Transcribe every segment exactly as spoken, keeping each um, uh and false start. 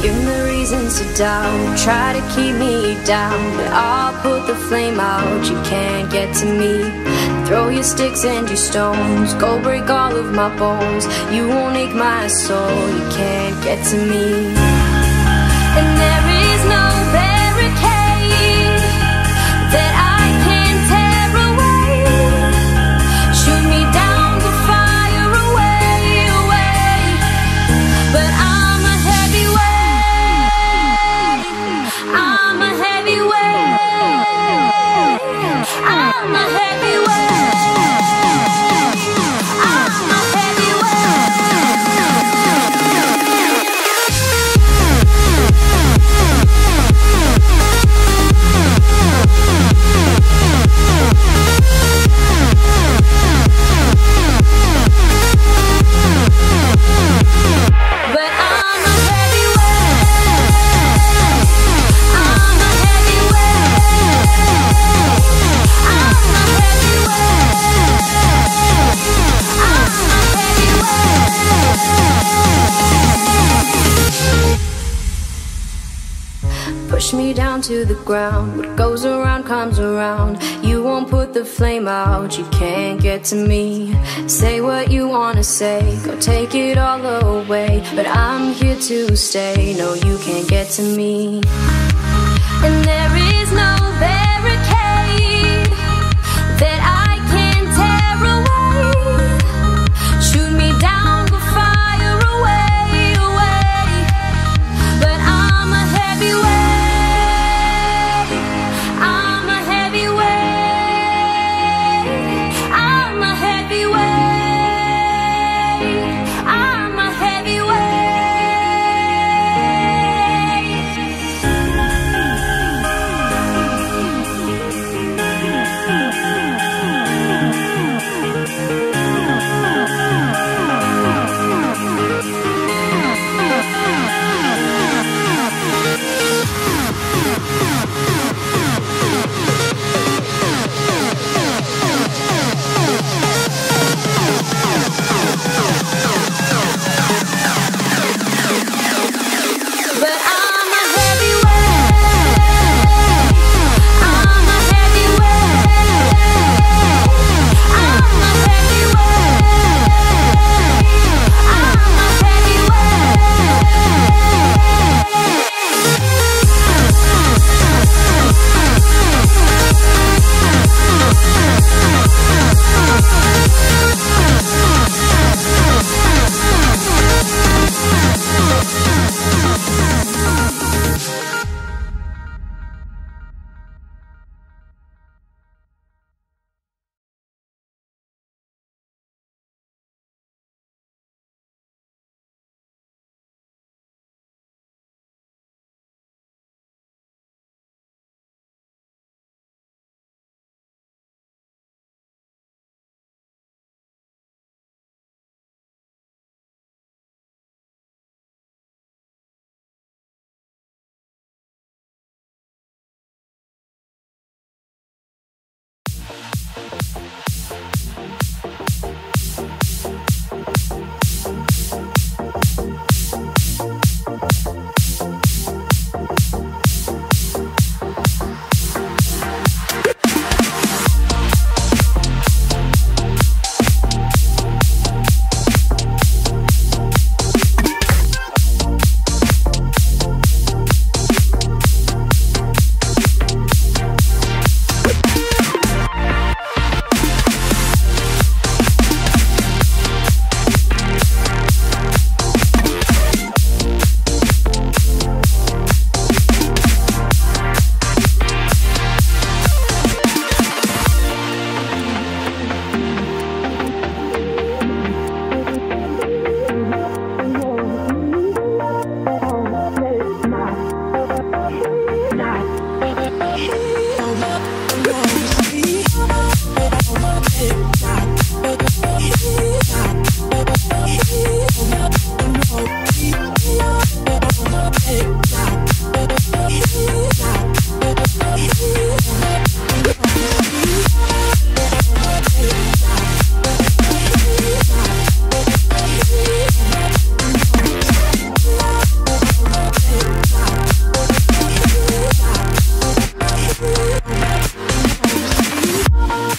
Give me reasons to doubt, try to keep me down, but I'll put the flame out, you can't get to me. Throw your sticks and your stones, go break all of my bones. You won't ache my soul, you can't get to me. And there is no barricade that I can tear away. Shoot me down to fire away, away. But I'm a heavyweight, I'm a heavyweight, I'm a heavyweight. Push me down to the ground, what goes around comes around. You won't put the flame out, you can't get to me. Say what you wanna say, go take it all away, but I'm here to stay, no you can't get to me. And there is no barricade that I can tear away. Shoot me down, go fire away, away. But I'm a heavyweight,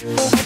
We'll be right back.